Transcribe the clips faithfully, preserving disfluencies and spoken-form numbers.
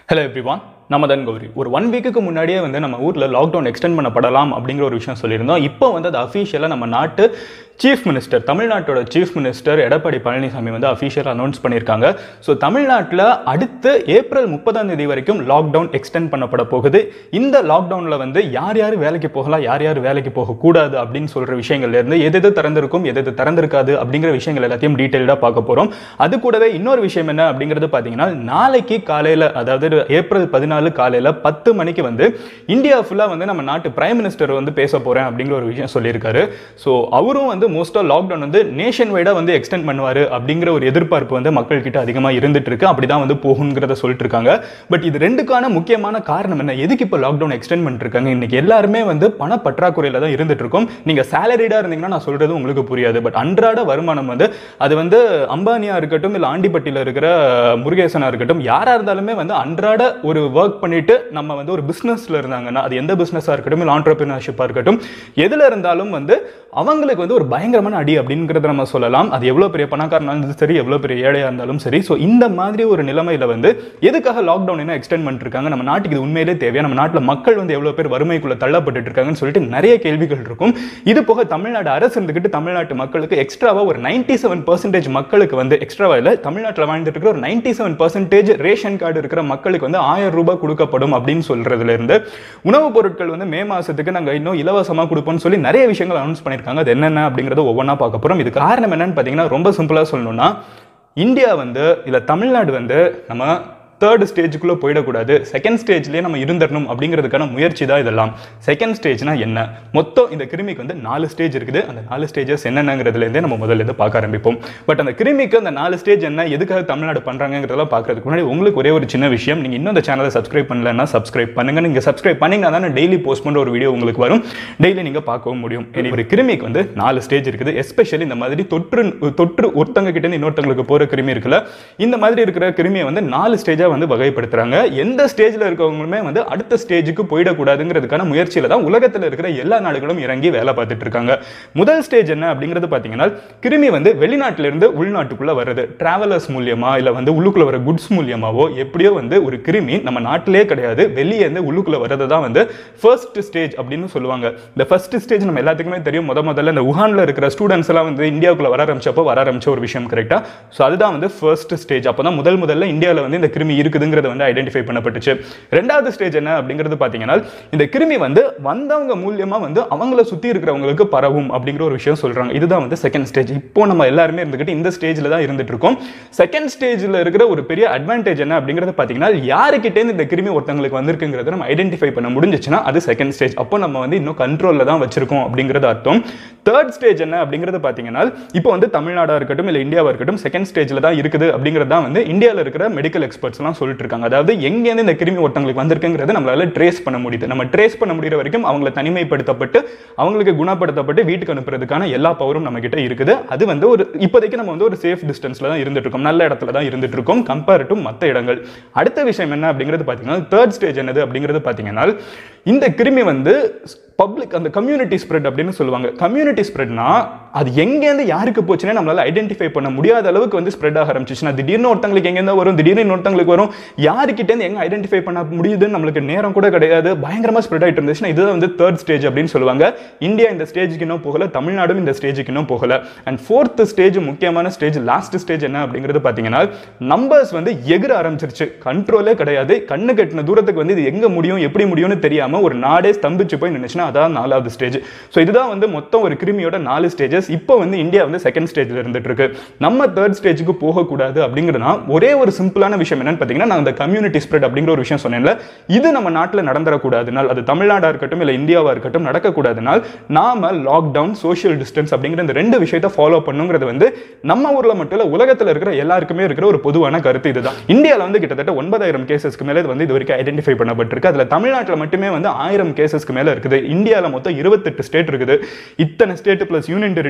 Hello everyone. Madan Gowri. ஒரு one வீக்குக்கு முன்னாடியே வந்து நம்ம ஊர்ல லாக்டவுன் எக்ஸ்டெண்ட் பண்ணப்படலாம் அப்படிங்கிற ஒரு விஷயம் சொல்லியிருந்தோம். இப்போ வந்து அது அஃபீஷியலா நம்ம நாட்டு சீஃப் மினிஸ்டர் தமிழ்நாட்டோட சீஃப் மினிஸ்டர் எடப்பாடி பழனி சாமி வந்து அஃபீஷியல் அனௌன்ஸ் பண்ணியிருக்காங்க. ஸோ தமிழ்நாட்டில் அடுத்து ஏப்ரல் முப்பதாம் தேதி வரைக்கும் லாக்டவுன் எக்ஸ்டெண்ட் பண்ணப்பட போகுது. இந்த லாக்டவுனில் வந்து யார் யார் வேலைக்கு போகலாம், யார் யார் வேலைக்கு போகக்கூடாது அப்படின்னு சொல்கிற விஷயங்கள்லேருந்து எது எது திறந்திருக்கும், எது எது திறந்திருக்காது அப்படிங்கிற விஷயங்கள் எல்லாத்தையும் டீட்டெயில்டாக பார்க்க போகிறோம். அது கூடவே இன்னொரு விஷயம் என்ன அப்படிங்கிறது பார்த்தீங்கன்னா, நாளைக்கு காலையில் அதாவது ஏப்ரல் பதினாலு காலையில் பத்து மணிக்கு வந்து இந்தியா ஃபுல்லாக வந்து நம்ம நாட்டு பிரைம் மினிஸ்டர் வந்து பேச போகிறேன் அப்படிங்கிற ஒரு விஷயம் சொல்லியிருக்காரு. ஸோ அவரும் வந்து மோஸ்ட்டாக லாக்டவுன் வந்து நேஷன் வைடாக வந்து எக்ஸ்டெண்ட் பண்ணுவார் அப்படிங்கிற ஒரு எதிர்பார்ப்பு வந்து மக்கள் கிட்ட அதிகமாக இருந்துட்டு இருக்கு. அப்படிதான் வந்து போகுங்கிறத சொல்லிட்டு இருக்காங்க. பட் இது ரெண்டுக்கான முக்கியமான காரணம் என்ன, எதுக்கு இப்போ லாக்டவுன் எக்ஸ்டெண்ட் பண்ணிருக்காங்க? இன்னைக்கு எல்லாருமே வந்து பண பற்றாக்குறையில் தான் இருந்துட்டு இருக்கும். நீங்கள் சேலரிடாக இருந்தீங்கன்னா நான் சொல்றது உங்களுக்கு புரியாது. பட் அன்றாட வருமானம் வந்து அது வந்து அம்பானியா இருக்கட்டும், இல்லை ஆண்டிப்பட்டியில் இருக்கிற முருகேசனா இருக்கட்டும், யாராக இருந்தாலுமே வந்து அன்றாட ஒரு ஒர்க் பண்ணிட்டு நம்ம வந்து ஒரு பிஸ்னஸ்ல இருந்தாங்கன்னா, அது எந்த பிஸ்னஸாக இருக்கட்டும், இல்லை ஆண்டர்பிரினர்ஷிப்பாக இருக்கட்டும், எதில் இருந்தாலும் வந்து அவங்களுக்கு வந்து ஒரு பயங்கரமான அடி அப்படிங்கிறத நம்ம சொல்லலாம். அது எவ்வளோ பெரிய பணக்காரனாக இருந்தாலும் சரி, எவ்வளோ பெரிய ஏழையாக இருந்தாலும் சரி. ஸோ இந்த மாதிரி ஒரு நிலைமையில் வந்து எதுக்காக லாக்டவுன் என்ன எக்ஸ்டெண்ட் பண்ணிருக்காங்க, நம்ம நாட்டுக்கு இது உண்மையிலே தேவையா, நம்ம நாட்டில் மக்கள் வந்து எவ்வளோ பேர் வறுமைக்குள்ள தள்ளப்பட்டு இருக்காங்கன்னு சொல்லிட்டு நிறைய கேள்விகள் இருக்கும். இது போக தமிழ்நாடு அரசு இருந்துக்கிட்டு தமிழ்நாட்டு மக்களுக்கு எக்ஸ்ட்ராவா ஒரு நைன்டி செவன் பர்சன்டேஜ் மக்களுக்கு வந்து எக்ஸ்ட்ராவா இல்லை, தமிழ்நாட்டில் வாழ்ந்துட்டு இருக்கிற ஒரு ninety seven percentage ration card இருக்கிற மக்களுக்கு வந்து ஆயிரம் ரூபாய் கொடுக்கப்படும் அப்படின்னு சொல்றதுல இருந்து உணவுப் பொருட்கள் வந்து மே மாசத்துக்கு நாங்கள் இன்னும் இலவசமாக கொடுப்போம்னு சொல்லி நிறைய விஷயங்கள் அனௌன்ஸ் பண்ணிருக்காங்க. அது என்னென்ன அப்படிங்கறத ஒவ்வொன்றா பார்க்க போறோம். இது காரணம் என்னன்னு பார்த்தீங்கன்னா, ரொம்ப சிம்பிளா சொல்லணும்னா, இந்தியா வந்து இல்ல தமிழ்நாடு வந்து நம்ம தேர்ட் ஸ்டேஜுக்குள்ளே போயிடக்கூடாது, செகண்ட் ஸ்டேஜ்லேயே நம்ம இருந்துடணும் அப்படிங்கிறதுக்கான முயற்சி தான் இதெல்லாம். செகண்ட் ஸ்டேஜ்னா என்ன, மொத்தம் இந்த கிருமிக்கு வந்து நாலு ஸ்டேஜ் இருக்குது. அந்த நாலு ஸ்டேஜஸ் என்னென்னங்கிறதுலேருந்தே நம்ம முதல்ல இருந்து பார்க்க ஆரம்பிப்போம். பட் அந்த கிருமிக்கு அந்த நாலு ஸ்டேஜ் என்ன, எதுக்காக தமிழ்நாடு பண்ணுறாங்கிறதெல்லாம் பார்க்கறதுக்கு முன்னாடி உங்களுக்கு ஒரே ஒரு சின்ன விஷயம், நீங்கள் இன்னும் இந்த சேனலை சப்ஸ்கிரைப் பண்ணலன்னா சப்ஸ்கிரைப் பண்ணுங்க. நீங்கள் சப்ஸ்கிரைப் பண்ணிங்கன்னா தானே டெய்லி போஸ்ட் பண்ணுற ஒரு வீடியோ உங்களுக்கு வரும், டெய்லி நீங்கள் பார்க்கவும் முடியும். ஒரு கிருமிக்கு வந்து நாலு ஸ்டேஜ் இருக்குது. எஸ்பெஷலி இந்த மாதிரி தொற்று தொற்று ஒருத்தங்க கிட்ட இன்னொருத்தங்களுக்கு போகிற கிருமி இருக்குல்ல, இந்த மாதிரி இருக்கிற கிருமியை வந்து நாலு ஸ்டேஜாக வந்து வகைப்படுத்துறாங்க. எந்த ஸ்டேஜ்ல இருக்கவங்களுமே வந்து அடுத்த ஸ்டேஜுக்கு போயிடக்கூடாதுங்கிறதுக்கான முயற்சியில தான் உலகத்தில் இருக்கிற எல்லா நாடுகளும் இறங்கி வேலை பார்த்துட்டு இருக்காங்க. முதல் ஸ்டேஜ் என்ன அப்படிங்கிறது பார்த்தீங்கன்னா, கிருமி வந்து வெளிநாட்டிலிருந்து உள்நாட்டுக்குள்ள வருது, டிராவலர்ஸ் மூலியமா இல்லை வந்து உள்ளுக்குள்ள வர குட்ஸ் மூலியமாவோ எப்படியோ வந்து ஒரு கிருமி நம்ம நாட்டிலே கிடையாது, வெளியே இருந்து உள்ளுக்குள்ள வரது தான் வந்து ஃபர்ஸ்ட் ஸ்டேஜ் அப்படின்னு சொல்லுவாங்க. இந்த ஃபர்ஸ்ட் ஸ்டேஜ் நம்ம எல்லாத்துக்குமே தெரியும். முத முதல்ல இந்த உஹான்ல இருக்கிற ஸ்டூடெண்ட்ஸ் எல்லாம் வந்து இந்தியாவுக்குள்ள வர ஆரம்பிச்சப்போ வர ஆரம்பிச்ச ஒரு விஷயம் கரெக்டா. ஸோ அதுதான் வந்து ஃபர்ஸ்ட் ஸ்டேஜ். அப்போதான் முதல் முதல்ல இந்தியாவில் வந்து இந்த கிருமி இருக்குதுங்கிறது வந்து ஐடென்டிஃபை பண்ணப்பட்டுச்சு. ரெண்டாவது ஸ்டேஜ் என்ன அப்படிங்கிறது பார்த்தீங்கன்னா, இந்த கிருமி வந்து வந்தவங்க மூலியமா வந்து அவங்கள சுத்தி இருக்கிறவங்களுக்கு பரவும் அப்படிங்கிற ஒரு விஷயம் சொல்றாங்க. இதுதான் வந்து செகண்ட் ஸ்டேஜ். இப்போ நம்ம எல்லாருமே இருந்துகிட்டு இந்த ஸ்டேஜ்ல தான் இருந்துட்டு இருக்கோம். செகண்ட் ஸ்டேஜ்ல இருக்கிற ஒரு பெரிய அட்வான்டேஜ் என்ன அப்படிங்கிறது பார்த்தீங்கன்னா, யாருக்கிட்டே இந்த கிருமி ஒருத்தங்களுக்கு வந்திருக்குங்கிறத நம்ம ஐடென்டிஃபை பண்ண முடிஞ்சிச்சுன்னா அது செகண்ட் ஸ்டேஜ். அப்போ நம்ம வந்து இன்னும் கண்ட்ரோல்ல தான் வச்சிருக்கோம் அப்படிங்கிறது அர்த்தம். தேர்ட் ஸ்டேஜ் என்ன அப்படிங்கிறது பார்த்தீங்கன்னா, இப்போ வந்து தமிழ்நாடா இருக்கட்டும் இல்லை இந்தியாவா இருக்கட்டும் செகண்ட் ஸ்டேஜ்ல தான் இருக்குது அப்படிங்கிறது தான் வந்து இந்தியாவில் இருக்கிற மெடிக்கல் எக்ஸ்பர்ட்ஸ் எல்லாம் சொல்லிட்டு இருக்காங்க. அதாவது எங்கேருந்து இந்த கிருமி ஒருத்தங்களுக்கு வந்திருக்குங்கிறத நம்மளால ட்ரேஸ் பண்ண முடியுது. நம்ம ட்ரேஸ் பண்ண முடிகிற வரைக்கும் அவங்களை தனிமைப்படுத்தப்பட்டு அவங்களுக்கு குணப்படுத்தப்பட்டு வீட்டுக்கு அனுப்புறதுக்கான எல்லா பவரும் நம்ம கிட்ட இருக்குது. அது வந்து ஒரு இப்போதைக்கு நம்ம வந்து ஒரு சேஃப் டிஸ்டன்ஸ்ல தான் இருந்துட்டு இருக்கோம், நல்ல இடத்துல தான் இருந்துட்டு இருக்கோம் கம்பேர் டு மற்ற இடங்கள். அடுத்த விஷயம் என்ன அப்படிங்கிறது பார்த்தீங்கன்னா, தேர்ட் ஸ்டேஜ் என்னது அப்படிங்கிறது பார்த்தீங்கன்னா, இந்த கிருமி வந்து பப்ளிக் அந்த கம்யூனிட்டி ஸ்ப்ரெட் அப்படின்னு சொல்லுவாங்க. கம்யூனிட்டி ஸ்ப்ரெட்னா அது எங்கேருந்து யாருக்கு போச்சுன்னே நம்மளால ஐடென்டிஃபை பண்ண முடியாத அளவுக்கு வந்து ஸ்ப்ரெட் ஆக ஆரம்பிச்சுன்னா, திடீர்னு ஒருத்தங்களுக்கு எங்கேருந்து வரும், திடீர்னு இன்னொருத்தங்களுக்கு வரும், யாருக்கிட்டேருந்து எங்க ஐடென்டிஃபை பண்ண முடியுதுன்னு நம்மளுக்கு நேரம் கூட கிடையாது, பயங்கரமா ஸ்ப்ரெட் ஆகிட்டு இருந்துச்சுன்னா இதுதான் வந்து தேர்ட் ஸ்டேஜ் அப்படின்னு சொல்லுவாங்க. இந்தியா இந்த ஸ்டேஜுக்கு இன்னும் போகல, தமிழ்நாடும் இந்த ஸ்டேஜுக்கு இன்னும் போகல. அண்ட் ஃபோர்த் ஸ்டேஜ் முக்கியமான ஸ்டேஜ், லாஸ்ட் ஸ்டேஜ் என்ன அப்படிங்கிறது பார்த்தீங்கன்னா, நம்பர்ஸ் வந்து எகிர ஆரம்பிச்சிருச்சு, கண்ட்ரோலே கிடையாது. கண்ணு கட்டின தூரத்துக்கு வந்து இது எங்க முடியும் எப்படி முடியும்னு தெரியாம ஒரு நாடே ஸ்தம்பிச்சு போய் நினைச்சுன்னா அதான் நாலாவது ஸ்டேஜ். ஸோ இதுதான் வந்து மொத்தம் ஒரு கிருமியோட நாலு ஸ்டேஜஸ். இப்போ வந்து இந்தியா வந்து செகண்ட் ஸ்டேஜ்ல இருந்துட்டு இருக்கு. நம்ம தேர்ட் ஸ்டேஜுக்கு போகக்கூடாது அப்படிங்கிறதுனா ஒரே ஒரு சிம்பிளான விஷயம் என்னன்னு பார்த்தீங்கன்னா, நான் அந்த கம்யூனிட்டி ஸ்ப்ரெட் அப்படிங்கிற ஒரு விஷயம் சொன்னேன்ல, இது நம்ம நாட்டில் நடந்துடக்கூடாதுனால், அது தமிழ்நாடா இருக்கட்டும் இல்லை இந்தியாவா இருக்கட்டும் நடக்கக்கூடாதுனால் நாம லாக்டவுன், சோஷியல் டிஸ்டன்ஸ் அப்படிங்கிற இந்த ரெண்டு விஷயத்தை ஃபாலோ பண்ணுங்கிறது வந்து நம்ம ஊர்ல மட்டும் இல்லை உலகத்தில் இருக்கிற எல்லாருக்குமே இருக்கிற ஒரு பொதுவான கருத்து இதுதான். இந்தியாவில் வந்து கிட்டத்தட்ட ஒன்பதாயிரம் கேசஸ்க்கு மேலே வந்து இது வரைக்கும் ஐடென்டிஃபை பண்ணப்பட்டிருக்கு. அதில் தமிழ்நாட்டில் மட்டுமே வந்து ஆயிரம் கேசஸ்க்கு மேலே இருக்குது. இந்தியாவில் மொத்தம் இருபத்தெட்டு ஸ்டேட் இருக்குது. இத்தனை ஸ்டேட் பிளஸ் யூனியன்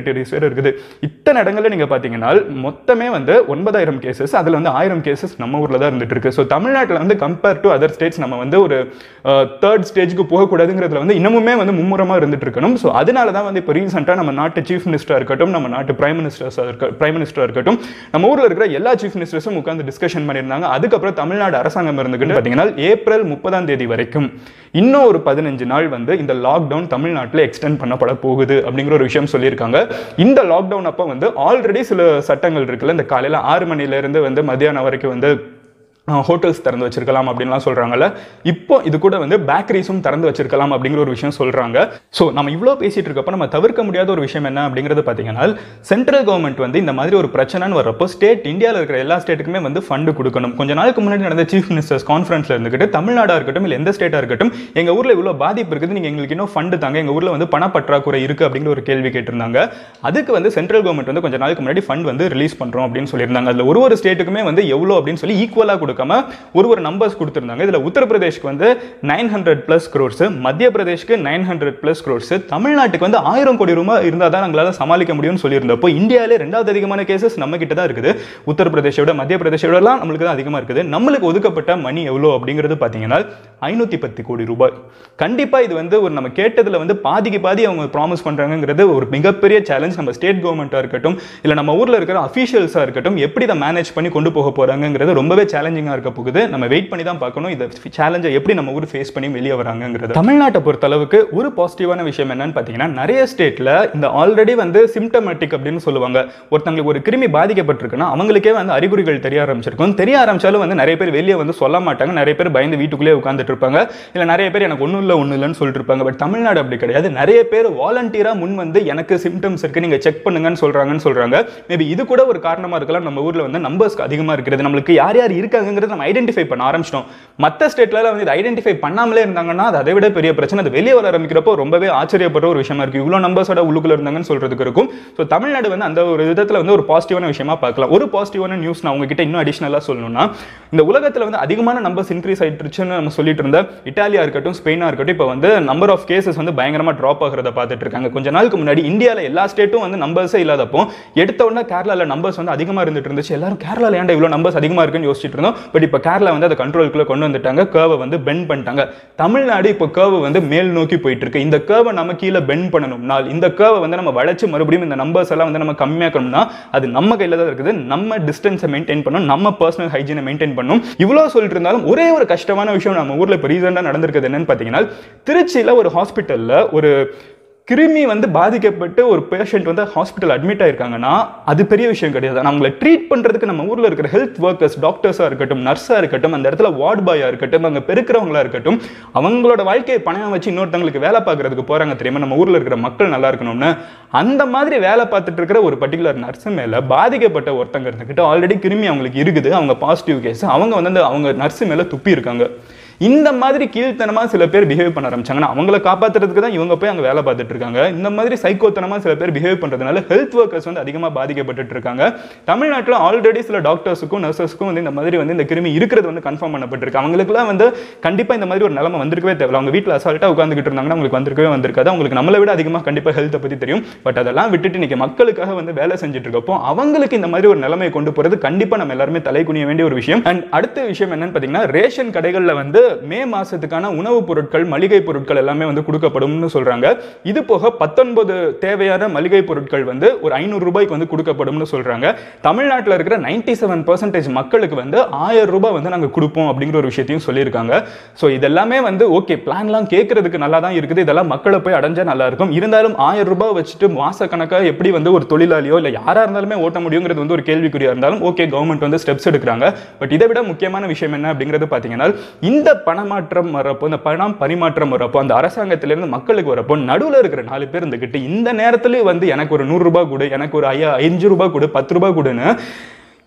டெரிட்டரிஸ் வேறு இருக்குது. இத்தனை இடங்களில் நீங்கள் பார்த்தீங்கன்னா மொத்தமே வந்து ஒன்பதாயிரம் கேசஸ், அதில் வந்து ஆயிரம் கேசஸ் நம்ம ஊரில் தான் இருந்துட்டு இருக்கு. ஸோ தமிழ்நாட்டில் வந்து கம்பேர் டு அதர் ஸ்டேட்ஸ் நம்ம வந்து ஒரு தேர்ட் ஸ்டேஜுக்கு போகக்கூடாதுங்கிறதுல வந்து இன்னமுமே வந்து மும்முரமாக இருந்துட்டு இருக்கணும். ஸோ அதனால தான் வந்து இப்போ ரீசெண்டாக நம்ம நாட்டு சீஃப் மினிஸ்டராக இருக்கட்டும், நம்ம நாட்டு பிரைம் மினிஸ்டர்ஸ் பிரைம் மினிஸ்டராக இருக்கட்டும், நம்ம ஊரில் இருக்கிற எல்லா சீஃப் மினிஸ்டர்ஸும் உட்காந்து டிஸ்கஷன் பண்ணியிருந்தாங்க. அதுக்கப்புறம் தமிழ்நாடு அரசாங்கம் இருந்துக்கிட்டு பார்த்தீங்கன்னா ஏப்ரல் முப்பதாம் தேதி வரைக்கும் இன்னும் ஒரு பதினஞ்சு நாள் வந்து இந்த லாக்டவுன் தமிழ்நாட்டில் எக்ஸ்டெண்ட் பண்ணப்பட போகுது அப்படிங்கிற ஒரு விஷயம் சொல்லியிருக்காங்க. இந்த லாக்டவுன் அப்போ வந்து ஆல்ரெடி சில சட்டங்கள் இருக்குல்ல, இந்த காலையில் ஆறு மணிலேருந்து வந்து மத்தியானம் வரைக்கும் வந்து ஹோட்டல்ஸ் திறந்து வச்சிருக்கலாம் அப்படின்லாம் சொல்றாங்கல்ல, இப்போ இது கூட வந்து பேக்கரிஸும் திறந்து வச்சிருக்கலாம் அப்படிங்கிற ஒரு விஷயம் சொல்றாங்க. ஸோ நம்ம இவ்வளோ பேசிட்டு இருக்கப்போ நம்ம தவிர்க்க முடியாத ஒரு விஷயம் என்ன அப்படிங்கிறது பார்த்தீங்கன்னா, சென்ட்ரல் கவர்மெண்ட் வந்து இந்த மாதிரி ஒரு பிரச்சனைன்னு வரப்போ ஸ்டேட் இந்தியாவில் இருக்கிற எல்லா ஸ்டேட்டுக்குமே வந்து ஃபண்டு கொடுக்கணும். கொஞ்ச நாளுக்கு முன்னாடி நடந்த சீஃப் மினிஸ்டர்ஸ் கான்ஃபரன்ஸ்ல இருந்துக்கிட்டு தமிழ்நாடாக இருக்கட்டும் இல்லை எந்த ஸ்டேட்டாக இருக்கட்டும், எங்கள் ஊரில் இவ்வளோ பாதிப்பு இருக்குது, நீங்கள் எங்களுக்கு இன்னும் ஃபண்டு தாங்க, எங்கள் ஊரில் வந்து பணப்பற்றாக்குறை இருக்குது அப்படிங்கிற ஒரு கேள்வி கேட்டிருந்தாங்க. அதுக்கு வந்து சென்ட்ரல் கவர்மெண்ட் வந்து கொஞ்ச நாளுக்கு முன்னாடி ஃபண்ட் வந்து ரிலீஸ் பண்ணுறோம் அப்படின்னு சொல்லியிருந்தாங்க. அதில் ஒரு ஒரு ஸ்டேட்டுக்குமே வந்து எவ்வளோ அப்படின்னு சொல்லி ஈக்குவலாக கொடுக்காம ஒரு ஒரு நம்பர்ஸ் கொடுத்திருந்தாங்க. இதுல உத்தரப்பிரதேஷ்க்கு வந்து நைன் ஹண்ட்ரட் பிளஸ் க்ரோர்ஸ், மத்திய பிரதேஷ்க்கு நைன் ஹண்ட்ரட் பிளஸ் க்ரோர்ஸ், தமிழ்நாட்டுக்கு வந்து ஆயிரம் கோடி ரூபாய் இருந்தால் தான் நம்மளால சமாளிக்க முடியும்னு சொல்லியிருந்தப்போ இந்தியாவிலே ரெண்டாவது அதிகமான கேசஸ் நம்ம கிட்ட தான் இருக்குது. உத்தரப்பிரதேஷோட மத்திய பிரதேஷோட எல்லாம் நம்மளுக்கு தான் அதிகமாக இருக்குது. நம்மளுக்கு ஒதுக்கப்பட்ட மணி எவ்வளோ அப்படிங்கிறது பார்த்தீங்கன்னா ஐநூத்தி பத்து கோடி ரூபாய். கண்டிப்பா இது வந்து ஒரு நம்ம கேட்டதுல வந்து பாதிக்கு பாதி அவங்க ப்ராமிஸ் பண்றாங்கிறது ஒரு மிகப்பெரிய சேலஞ்ச். நம்ம ஸ்டேட் கவர்மெண்டா இருக்கட்டும் இல்ல நம்ம ஊர்ல இருக்கிற அஃபீஷியல்ஸா இருக்கட்டும், எப்படி இதை மேனேஜ் பண்ணி கொண்டு போக போறாங்கிறது ரொம்பவே சேலஞ்சிங்கா இருக்க போகுது. நம்ம வெயிட் பண்ணி தான் பார்க்கணும் இந்த சேலஞ்சை எப்படி நம்ம ஊர் ஃபேஸ் பண்ணி வெளியே வராங்கிறது. தமிழ்நாட்டை பொறுத்த அளவுக்கு ஒரு பாசிட்டிவான விஷயம் என்னன்னு பார்த்தீங்கன்னா, நிறைய ஸ்டேட்ல இந்த ஆல்ரெடி வந்து சிம்டமேட்டிக் அப்படின்னு சொல்லுவாங்க, ஒருத்தங்களுக்கு ஒரு கிருமி பாதிக்கப்பட்டிருக்குன்னா அவங்களுக்கே வந்து அறிகுறிகள் தெரிய ஆரம்பிச்சிருக்கும். தெரிய ஆரம்பிச்சாலும் வந்து நிறைய பேர் வெளியே வந்து சொல்ல மாட்டாங்க, நிறைய பேர் பயந்து வீட்டுக்குள்ளே உட்காந்துட்டு இருப்பாங்க, இல்ல நிறைய பேர் எனக்கு ஒன்றும் இல்லை ஒன்றும் இல்லைன்னு சொல்லிட்டு இருப்பாங்க. பட் தமிழ்நாடு அப்படி கிடையாது. நிறைய பேர் வாலண்டியரா முன் வந்து எனக்கு சிம்டம்ஸ் இருக்கு, நீங்க செக் பண்ணுங்கன்னு சொல்றாங்கன்னு சொல்றாங்க. மேபி இது கூட ஒரு காரணமா இருக்கலாம். நம்ம ஊர்ல வந்து நம்பர்ஸ் அதிகமா இருக்கிறது, நம்மளுக்கு யார் யார் இருக்காங்கிறது நம்ம ஐடென்டிஃபை பண்ண ஆரம்பிச்சிட்டோம். மற்ற ஸ்டேட்ல வந்து இதை ஐடென்டிஃபை பண்ணாமலே இருந்தாங்கன்னா அது அதை விட பெரிய பிரச்சனை. அது வெளியே வர ஆரம்பிக்கிறப்போ ரொம்பவே ஆச்சரியப்படுற ஒரு விஷயமா இருக்கு. இவ்வளவு நம்பர்ஸோட உள்ளுக்குள்ள இருந்தாங்கன்னு சொல்றதுக்கு இருக்கும். ஸோ தமிழ்நாடு வந்து அந்த ஒரு விதத்தில் வந்து ஒரு பாசிட்டிவான விஷயமா பார்க்கலாம். ஒரு பாசிட்டிவான நியூஸ் நான் உங்ககிட்ட இன்னும் அடிஷனலா சொல்லணும்னா, இந்த உலகத்தில் வந்து அதிகமான நம்பர்ஸ் இன்க்ரீஸ் ஆயிடுச்சுன்னு நம்ம சொல்லிட்டு இருந்த இட்டாலியா இருக்கட்டும் ஸ்பெயினா இருக்கட்டும், இப்போ வந்து நம்பர் ஆஃப் கேசஸ் வந்து பயங்கரமா ட்ராப் ஆகிறத பார்த்துட்டு இருக்காங்க. கொஞ்ச நாளுக்கு முன்னாடி இந்தியாவில் எல்லா ஸ்டேட்டும் வந்து நம்பர்ஸே இல்லாதப்போ எடுத்த உடனே கேரளாவில் நம்பர்ஸ் வந்து அதிகமாக இருந்துட்டு இருந்துச்சு. எல்லாரும் கேரளாவில் ஏன்டா இவ்வளோ நம்பர்ஸ் அதிகமாக இருக்குன்னு யோசிச்சுட்டு இருந்தோம். பட் இப்போ கேரளா வந்து அதை கண்ட்ரோலுக்குள்ள கொண்டு வந்துட்டாங்க, கர்வை வந்து பெண்ட் பண்ணிட்டாங்க. தமிழ்நாடு இப்போ கர்வை வந்து மேல் நோக்கி போயிட்டு இருக்கு. இந்த கர்வை நம்ம கீழே பெண்ட் பண்ணணும்னா, இந்த கர்வை வந்து நம்ம வளைச்சு மறுபடியும் இந்த நம்பர்ஸ் எல்லாம் வந்து நம்ம கம்மியாக்கணும்னா அது நம்ம கையில தான் இருக்குது. நம்ம டிஸ்டன்ஸை மெயின்டைன் பண்ணணும், நம்ம பர்சனல் ஹைஜீனை மெயின்டைன் பண்ணணும். இவ்வளோ சொல்லிட்டு இருந்தாலும் ஒரே ஒரு கஷ்டமான விஷயம் நம்ம ஊர்ல இப்போ ரீசெண்டாக நடந்திருக்குது என்னன்னு பார்த்தீங்கன்னா, திருச்சியில் ஒரு ஹாஸ்பிட்டல்ல ஒரு கிருமி வந்து பாதிக்கப்பட்டு ஒரு பேஷண்ட் வந்து ஹாஸ்பிட்டல் அட்மிட் ஆயிருக்காங்கன்னா அது பெரிய விஷயம் கிடையாது. நம்மளை ட்ரீட் பண்றதுக்கு நம்ம ஊர்ல இருக்கிற ஹெல்த் ஒர்க்கர்ஸ், டாக்டர்ஸா இருக்கட்டும், நர்ஸா இருக்கட்டும், அந்த இடத்துல வார்டு பாயா இருக்கட்டும், அங்க பெருக்கிறவங்களா இருக்கட்டும், அவங்களோட வாழ்க்கையை பணம் வச்சு இன்னொருத்தங்களுக்கு வேலை பார்க்கறதுக்கு போறாங்க தெரியுமா, நம்ம ஊர்ல இருக்கிற மக்கள் நல்லா இருக்கணும்னு. அந்த மாதிரி வேலை பார்த்துட்டு இருக்கிற ஒரு பர்டிகுலர் நர்ஸ் மேல பாதிக்கப்பட்ட ஒருத்தங்க இருந்துகிட்டு ஆல்ரெடி கிருமி அவங்களுக்கு இருக்குது, அவங்க பாசிட்டிவ் கேஸ், அவங்க வந்து அவங்க நர்ஸ் மேல துப்பி இருக்காங்க. இந்த மாதிரி கீழ்த்தனமா சில பேர் பிஹேவ் பண்ண ஆரம்பிச்சாங்கன்னா அவங்களை காப்பாற்றுறதுக்கு தான் இவங்க போய் அங்கே வேலை பார்த்துட்டு இருக்காங்க. இந்த மாதிரி சைக்கோத்தனமா சில பேர் பிஹேவ் பண்றதுனால ஹெல்த் ஒர்க்கர்ஸ் வந்து அதிகமாக பாதிக்கப்பட்டு இருக்காங்க. தமிழ்நாட்டில் ஆல்ரெடி சில டாக்டர்ஸுக்கும் நர்சஸ்க்கும் வந்து இந்த மாதிரி வந்து இந்த கிருமி இருக்கிறது வந்து கன்ஃபார்ம் பண்ணப்பட்டிருக்கு. அவங்களுக்குலாம் வந்து கண்டிப்பாக இந்த மாதிரி ஒரு நிலைமை வந்திருக்கவே தேவை. அவங்க வீட்டில் அசால்ட்டாக உட்காந்துக்கிட்டு இருந்தாங்கன்னா அவங்களுக்கு வந்திருக்கவே வந்திருக்காது. அவங்களுக்கு நம்மளை விட அதிகமாக கண்டிப்பாக ஹெல்த்தை பற்றி தெரியும். பட் அதெல்லாம் விட்டுட்டு இன்னைக்கு மக்களுக்காக வந்து வேலை செஞ்சுட்டு இருக்கப்போ அவங்களுக்கு இந்த மாதிரி ஒரு நிலைமையை கொண்டு போறது கண்டிப்பாக நம்ம எல்லாருமே தலை குனிய வேண்டிய ஒரு விஷயம். அண்ட் அடுத்த விஷயம் என்னன்னு பார்த்தீங்கன்னா, ரேஷன் கடைகளில் வந்து மே மாசத்துக்கான உணவுப் பொருட்கள், மளிகை பொருட்கள் எல்லாமே வந்து கொடுக்கப்படும்னு சொல்றாங்க. இது போக பத்தொன்பது தேவையான மளிகை பொருட்கள் வந்து ஒரு ஐநூறு ரூபாய்க்கு வந்து கொடுக்கப்படும்னு சொல்றாங்க. தமிழ்நாட்டில் இருக்கிற நைன்டி செவன் பர்சன்டேஜ் மக்களுக்கு வந்து ஆயிரம் ரூபாய் வந்து நாங்கள் கொடுப்போம் அப்படிங்கிற ஒரு விஷயத்தையும் சொல்லியிருக்காங்க. ஸோ இதெல்லாமே வந்து ஓகே, பிளான்லாம் கேட்கறதுக்கு நல்லா தான் இருக்குது, இதெல்லாம் மக்களை போய் அடைஞ்சா நல்லா இருக்கும். இருந்தாலும் ஆயிரம் ரூபாய் வச்சுட்டு மாச கணக்காக எப்படி வந்து ஒரு தொழிலாளியோ இல்லை யாரா இருந்தாலுமே ஓட்ட முடியுங்கிறது வந்து ஒரு கேள்விக்குறியா இருந்தாலும் ஓகே, கவர்மெண்ட் வந்து ஸ்டெப்ஸ் எடுக்கிறாங்க. பட் இதை விட முக்கியமான விஷயம் என்ன அப்படிங்கிறது பார்த்தீங்கன்னா, இந்த பணமா வரப்போ, இந்த பணம் பரிமாற்றம் வரப்போ, அந்த அரசாங்கத்திலிருந்து மக்களுக்கு வரப்போ நடுவில் இருக்கிற நாலு பேர் இருந்துகிட்டு இந்த நேரத்திலே வந்து எனக்கு ஒரு நூறு ரூபாய் கொடு, எனக்கு ஒரு ஐயா அஞ்சு ரூபாய் கொடு, பத்து ரூபாய் கொடுன்னு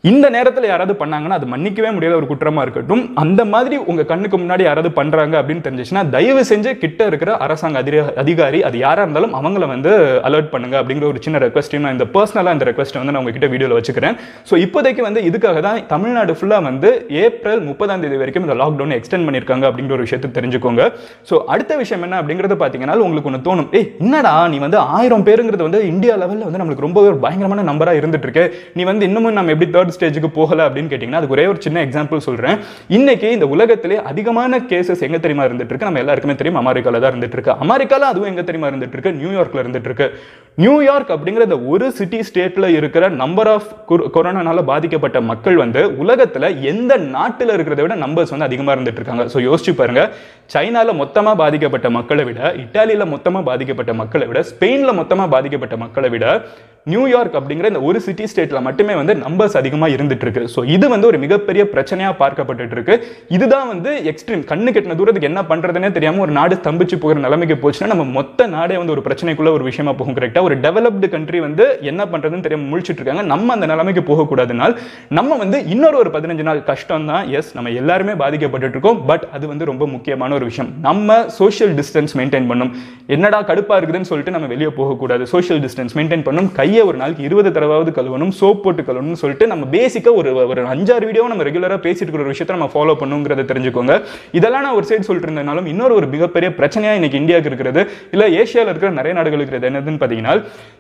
இந்த நேரத்தில் யாராவது பண்ணாங்கன்னா அது மன்னிக்கவே முடியாத ஒரு குற்றமா இருக்கட்டும். அந்த மாதிரி உங்க கண்ணுக்கு முன்னாடி யாராவது பண்றாங்க அப்படின்னு தெரிஞ்சிச்சுன்னா தயவு செஞ்சு கிட்ட இருக்கிற அரசாங்க அதிகாரி அது யாரா இருந்தாலும் அவங்கள வந்து அலர்ட் பண்ணுங்க அப்படிங்கிற ஒரு சின்ன ரெக்வஸ்ட் நான் இந்த பர்சனலா இந்த ரெக்வஸ்ட் வந்து நான் உங்ககிட்ட வீடியோல வச்சுக்கிறேன். ஸோ இப்போதைக்கு வந்து இதுக்காக தான் தமிழ்நாடு ஃபுல்லா வந்து ஏப்ரல் முப்பதாம் தேதி வரைக்கும் இந்த லாக்டவுன் எக்ஸ்டெண்ட் பண்ணியிருக்காங்க அப்படிங்கிற ஒரு விஷயத்தை தெரிஞ்சுக்கோங்க. ஸோ அடுத்த விஷயம் என்ன அப்படிங்கிறது பார்த்தீங்கன்னா உங்களுக்கு ஒன்று தோணும், ஏய் என்னடா நீ வந்து ஆயிரம் பேருங்கிறது வந்து இந்தியா லெவலில் வந்து நம்மளுக்கு ரொம்ப ஒரு பயங்கரமான நம்பரா இருந்துட்டு இருக்கு, நீ வந்து இன்னமும் நம்ம எப்படி தேர்ட் ஸ்டேஜுக்கு போகல அப்படின்னு கேட்டீங்கன்னா அதுக்கு ஒரே ஒரு சின்ன எக்ஸாம்பிள் சொல்றேன். இன்னைக்கு இந்த உலகத்திலே அதிகமான கேசஸ் எங்க தெரியுமா இருந்துட்டு இருக்கு? நம்ம எல்லாருக்குமே தெரியும் அமெரிக்கால தான் இருந்துட்டு இருக்கு. அமெரிக்கால அதுவும் எங்க தெரியுமா இருந்துட்டு இருக்கு? நியூயார்க்ல இருந்துட்டு இருக்கு. நியூயார்க் அப்படிங்கிற இந்த ஒரு சிட்டி ஸ்டேட்ல இருக்கிற நம்பர் ஆஃப் கொரோனானால பாதிக்கப்பட்ட மக்கள் வந்து உலகத்துல எந்த நாட்டில் இருக்கிறத விட நம்பர்ஸ் வந்து அதிகமா இருந்துட்டு இருக்காங்க. ஸோ யோசிச்சு பாருங்க, சைனால மொத்தமா பாதிக்கப்பட்ட மக்களை விட, இட்டாலியில மொத்தமா பாதிக்கப்பட்ட மக்களை விட, ஸ்பெயின்ல மொத்தமா பாதிக்கப்பட்ட மக்களை விட நியூயார்க் அப்படிங்கிற இந்த ஒரு சிட்டி ஸ்டேட்ல மட்டுமே வந்து நம்பர்ஸ் அதிகமா இருந்துட்டு இருக்கு. ஸோ இது வந்து ஒரு மிகப்பெரிய பிரச்சனையா பார்க்கப்பட்டு இருக்கு. இதுதான் வந்து எக்ஸ்ட்ரீம். கண்ணு கெட்டின தூரத்துக்கு என்ன பண்றதுன்னே தெரியாம ஒரு நாடு ஸ்தம்பிச்சு போகிற நிலைமைக்கு போச்சுன்னா நம்ம மொத்த நாடே வந்து ஒரு பிரச்சனைக்குள்ள ஒரு விஷயமா போகும். கரெக்டா ஒரு டெவலப்டு கண்ட்ரி வந்து என்ன பண்றதுன்னு தெரியாம முழிச்சிட்டு இருக்காங்க. நம்ம அந்த நிலைமைக்கு போகக்கூடாதுனால் நம்ம வந்து இன்னொரு ஒரு பதினஞ்சு நாள் கஷ்டம் தான். எஸ், நம்ம எல்லாருமே பாதிக்கப்பட்டு இருக்கோம். பட் அது வந்து ரொம்ப முக்கியமான ஒரு விஷயம். நம்ம சோஷியல் டிஸ்டன்ஸ் மெயின்டைன் பண்ணும். என்னடா கடுப்பா இருக்குதுன்னு சொல்லிட்டு நம்ம வெளியே போகக்கூடாது. சோஷியல் டிஸ்டன்ஸ் மெயின்டைன் பண்ணும். கையை ஒரு நாளைக்கு இருபது தடவாவது கழுவணும், சோப் போட்டு கழுவணும்னு சொல்லிட்டு நம்ம பேசிக்கா ஒரு ஒரு அஞ்சாறு வீடியோ நம்ம ரெகுலரா பேசிட்டு இருக்கிற ஒரு விஷயத்தை நம்ம ஃபாலோ பண்ணுங்கிறத தெரிஞ்சுக்கோங்க. இதெல்லாம் நான் ஒரு சைடு சொல்லிட்டு இருந்தனாலும் இன்னொரு ஒரு மிகப்பெரிய பிரச்சனையா இன்னைக்கு இந்தியாவுக்கு இருக்கிறது, இல்ல ஏசியாவில் இருக்கிற நிறைய நாடுகள் இருக்கிறது என்னதுன்னு பாத்தீங்கன்னா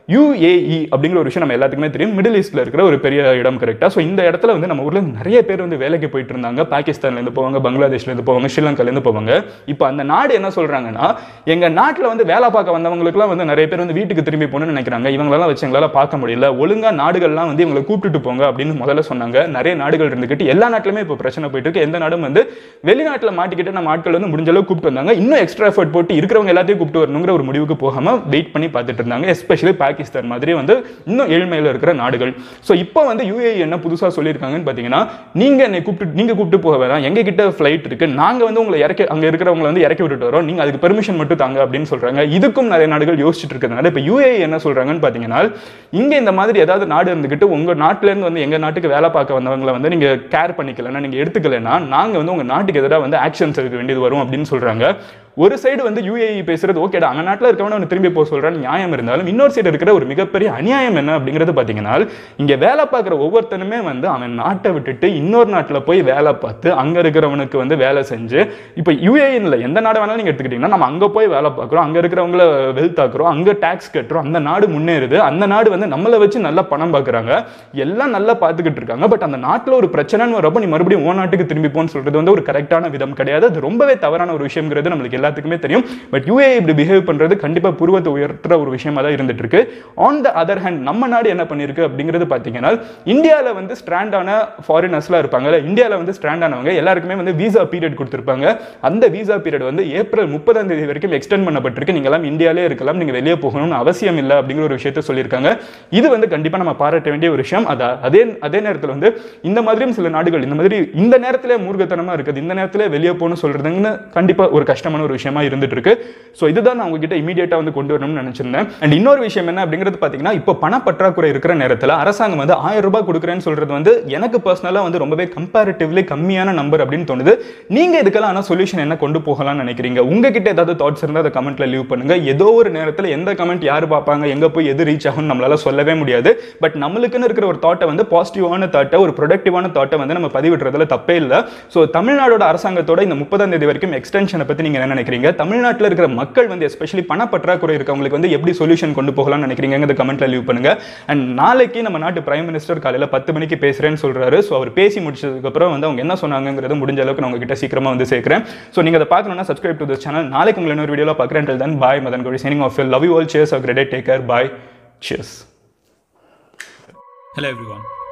யுஏஇ அப்படிங்கிற ஒரு விஷயம் நம்ம எல்லாத்துக்குமே தெரியும். மிடில் ஈஸ்ட்ல இருக்கிற ஒரு பெரிய இடம். கரெக்டா? ஸோ இந்த இடத்துல வந்து நம்ம ஊர்ல நிறைய பேர் வந்து வேலைக்கு போயிட்டு இருந்தாங்க. பாகிஸ்தான்ல இருந்து போவாங்க, பங்களாதேஷ்ல இருந்து போவாங்க, ஸ்ரீலங்கால இருந்து போவாங்க. இப்போ அந்த நாடு என்ன சொல்றாங்கன்னா, எங்க நாட்டில் வந்து வேலை பார்க்க வந்தவங்களுக்குலாம் வந்து நிறைய பேர் வந்து வீட்டுக்கு திரும்பி போகணும்னு நினைக்கிறாங்க. இவங்களெல்லாம் வச்சு எங்களால பார்க்க முடியல, ஒழுங்கா நாடுகள்லாம் வந்து இவங்களை கூப்பிட்டு போங்க அப்படின்னு முதல்ல சொன்னாங்க. நிறைய நாடுகள் இருந்துகிட்டு எல்லா நாட்டிலுமே இப்போ பிரச்சனை போயிட்டு இருக்கு. எந்த நாடும் வந்து வெளிநாட்டில் மாட்டிக்கிட்டு நம்ம ஆட்கள் வந்து முடிஞ்ச அளவுக்கு கூப்பிட்டு வந்தாங்க. இன்னும் எக்ஸ்ட்ரா எஃபர்ட் போட்டு இருக்கிறவங்க எல்லாத்தையும் கூப்பிட்டு வரணுங்கிற ஒரு முடிவுக்கு போகாம வெயிட் பண்ணி பார்த்துட்டு இருந்தாங்க. எஸ்பெஷலி பாகிஸ்தான் மாதிரி வந்து இன்னும் ஏழ்மையில இருக்கிற நாடுகள். ஸோ இப்போ வந்து யுஏஇ என்ன புதுசா சொல்லியிருக்காங்கன்னு பார்த்தீங்கன்னா, நீங்க என்னை கூப்பிட்டு நீங்க கூப்பிட்டு போக வேணாம், எங்க கிட்ட ஃபிளைட் இருக்கு, நாங்க வந்து உங்களை இறக்கி அங்க இருக்கிறவங்களை வந்து இறக்கி விட்டுட்டு வரோம், நீங்க அதுக்கு பெர்மிஷன் மட்டும் தாங்க அப்படின்னு சொல்றாங்க. இதுக்கும் நிறைய நாடுகள் யோசிச்சுட்டு இருக்கிறதுனால இப்போ யுஏஇ என்ன சொல்றாங்கன்னு பார்த்தீங்கன்னா, இங்க இந்த மாதிரி ஏதாவது நாடு இருந்துகிட்டு உங்க நாட்டில இருந்து வந்து எங்க நாட்டுக்கு வேலை பார்க்க வந்தவங்களை வந்து நீங்க கேர் பண்ணிக்கலன்னா, நீங்க எடுத்துக்கலன்னா நாங்க வந்து உங்க நாட்டுக்கு எதிராக வந்து ஆக்ஷன்ஸ் எடுக்க வேண்டியது வரும் அப்படின்னு சொல்றாங்க. ஒரு சைடு வந்து யுஏஇ பேசுறது ஓகேடா, அந்த நாட்டில் இருக்கவன திரும்பி போக சொல்றான்னு நியாயம் இருந்தாலும், இன்னொரு சைடு இருக்கிற ஒரு மிகப்பெரிய அநியாயம் என்ன அப்படிங்கிறது பார்த்தீங்கன்னா, இங்க வேலை பார்க்குற ஒவ்வொருத்தனுமே வந்து அவன் நாட்டை விட்டுட்டு இன்னொரு நாட்டில் போய் வேலை பார்த்து அங்க இருக்கிறவனுக்கு வந்து வேலை செஞ்சு, இப்போ யுஏஇன்ல எந்த நாடு வேணாலும் நீங்க எடுத்துக்கிட்டீங்கன்னா நம்ம அங்க போய் வேலை பார்க்குறோம், அங்க இருக்கிறவங்கள வெல்த் ஆக்குறோம், அங்க டாக்ஸ் கட்டுறோம், அந்த நாடு முன்னேறுது, அந்த நாடு வந்து நம்மளை வச்சு நல்லா பணம் பார்க்குறாங்க, எல்லாம் நல்லா பார்த்துக்கிட்டு இருக்காங்க. பட் அந்த நாட்டில் ஒரு பிரச்சனைன்னு வரப்போ நீ மறுபடியும் ஓ நாட்டுக்கு திரும்பி போன்னு சொல்றது வந்து ஒரு கரெக்டான விதம் கிடையாது. அது ரொம்பவே தவறான ஒரு விஷயம்ங்கிறது நம்மளுக்கு எல்லாத்துக்குமே தெரியும். பட் யுஏஇ இப்படி பிஹேவ் பண்றது கண்டிப்பா பூர்வத்தை உயர்த்துற ஒரு விஷயமா தான் இருந்துட்டு இருக்கு. ஆன் த அதர் ஹேண்ட் நம்ம நாடு என்ன பண்ணிருக்கு அப்படிங்கிறது பாத்தீங்கன்னா, இந்தியால வந்து ஸ்ட்ராண்ட் ஆன ஃபாரினர்ஸ்லாம் இருப்பாங்கல்ல, இந்தியால வந்து ஸ்ட்ராண்ட் ஆனவங்க எல்லாருக்குமே வந்து விசா பீரியட் கொடுத்திருப்பாங்க. அந்த விசா பீரியட் வந்து ஏப்ரல் முப்பதாம் தேதி வரைக்கும் எக்ஸ்டெண்ட் பண்ணப்பட்டிருக்கு. நீங்க எல்லாம் இந்தியாலே இருக்கலாம், நீங்க வெளியே போகணும்னு அவசியம் இல்லை அப்படிங்கிற ஒரு விஷயத்தை சொல்லியிருக்காங்க. இது வந்து கண்டிப்பா நம்ம பாராட்ட வேண்டிய ஒரு விஷயம். அதே அதே நேரத்தில் வந்து இந்த மாதிரியும் சில நாடுகள் இந்த மாதிரி இந்த நேரத்திலே மூர்க்கத்தனமா இருக்குது, இந்த நேரத்திலே வெளியே போகணும்னு சொல்றதுன்னு கண்டிப்பா ஒரு கஷ்டமான ஒரு விஷயமா இருந்துட்டு இருக்கு. சோ இதுதான் நான் உங்ககிட்ட இமிடியேட்டா வந்து கொண்டு வரணும்னு நினைச்சிருந்தேன். அண்ட் இன்னொரு விஷயம் என்ன அப்படிங்கிறது பாத்தீங்கன்னா, இப்போ பண பற்றாக்குறை இருக்கிற நேரத்தில் அரசாங்கம் வந்து ஆயிரம் ரூபாய் கொடுக்குறேன்னு சொல்றது வந்து எனக்கு பர்சனலா வந்து ரொம்பவே கம்பேரிட்டிவ்லி கம்மியான நம்பர் அப்படின்னு தோணுது. நீங்க இதுக்கெல்லாம் ஆனா சொல்யூஷன் என்ன கொண்டு போகலாம்னு நினைக்கிறீங்க? உங்ககிட்ட ஏதாவது தாட்ஸ் இருந்தா அதை கமெண்ட்ல லீவ் பண்ணுங்க. ஏதோ ஒரு நேரத்தில் எந்த கமெண்ட் யாரு பார்ப்பாங்க, எங்க போய் எது ரீச் ஆகும் நம்மளால சொல்லவே முடியாது. பட் நம்மளுக்குன்னு இருக்கிற ஒரு தாட்டை வந்து பாசிட்டிவான தாட்டை, ஒரு ப்ரொடக்டிவான தாட்டை வந்து நம்ம பதிவிடுறதுல தப்பே இல்லை. ஸோ தமிழ்நாடோட அரசாங்கத்தோட இந்த முப்பதாம் தேதி வரைக்கும் எக்ஸ்டென்ஷனை பத்தி நீங்க என்ன நினைக்கிறீங்க? தமிழ்நாட்டில் இருக்கிற மக்கள் வந்து எஸ்பெஷலி பண பற்றாக்குறை இருக்கவங்களுக்கு வந்து எப்படி சொல்யூஷன் கொண்டு போகலாம்னு நினைக்கிறீங்க? கமெண்ட்ல லீவ் பண்ணுங்க. அண்ட் நாளைக்கு நம்ம நாட்டு பிரைம் மினிஸ்டர் காலையில பத்து மணிக்கு பேசுறேன்னு சொல்றாரு. ஸோ அவர் பேசி முடிச்சதுக்கு அப்புறம் வந்து அவங்க என்ன சொன்னாங்கிறது முடிஞ்ச அளவுக்கு நான் உங்ககிட்ட சீக்கிரமா வந்து சேர்க்கிறேன். ஸோ நீங்க அதை பார்க்கணும்னா சப்ஸ்கிரைப் டு திஸ் சேனல். நாளைக்கு உங்களை இன்னொரு வீடியோல பார்க்குறேன். Until then, bye. Madan Gowri signing off. Love you all. Cheers. Have a great day. Take care. Bye. Cheers. Hello everyone.